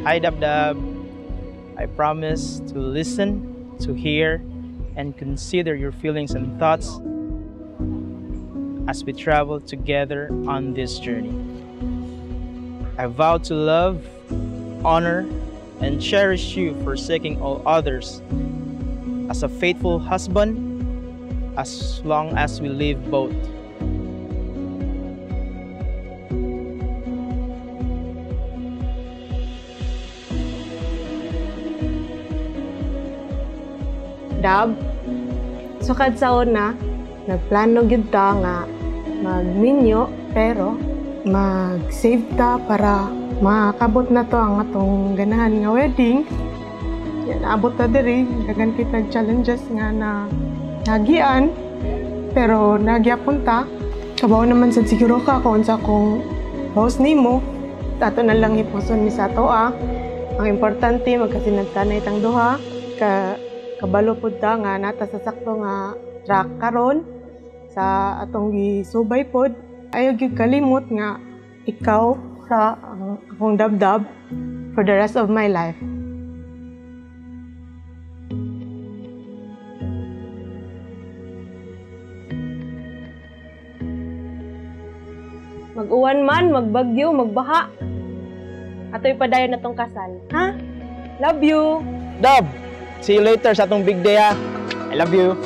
Hi Dab Dab. I promise to listen, to hear, and consider your feelings and thoughts as we travel together on this journey. I vow to love, honor, and cherish you, forsaking all others, as a faithful husband, as long as we live both. Dab, sukad sa una, nagplano gyud ta nga magminyo pero mag-save ta para makabot na to ang atong ganahan nga wedding. Yan, abot ta diri, dagan kita challenges nga na nagian pero nagyapon ta. Kabaw naman sad siguro ka kung sa kong host nimo. Ato na lang ipuson mi sa ato Ang importante magkasinagtanay tang duha kabalo pud ta nga nata sa sakto nga track karon sa atong gisubay pod. Ayaw gyud kalimot nga ikaw sa akong dabdab for the rest of my life. Mag-uwan man, magbagyo, magbaha. Ato'y padayon na tong kasal. Ha? Love you! Dab! See you later sa atong big day I love you!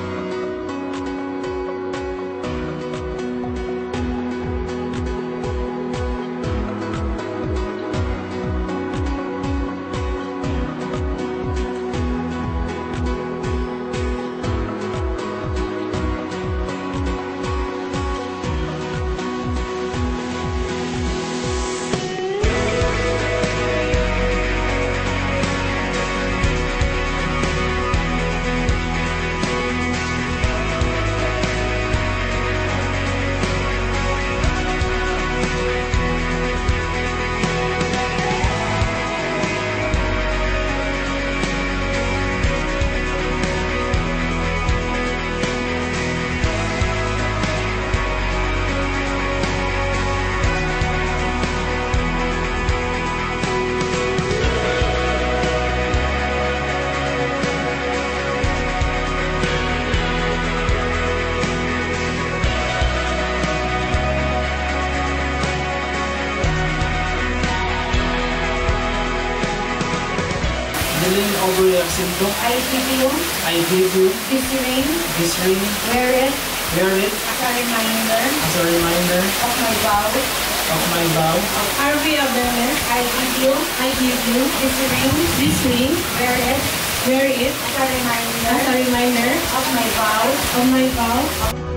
Over your symptom. I give you this ring. Wear it As a reminder of my vow. Arvee and Jellyn, I give you this ring. Wear it as a reminder of my vow.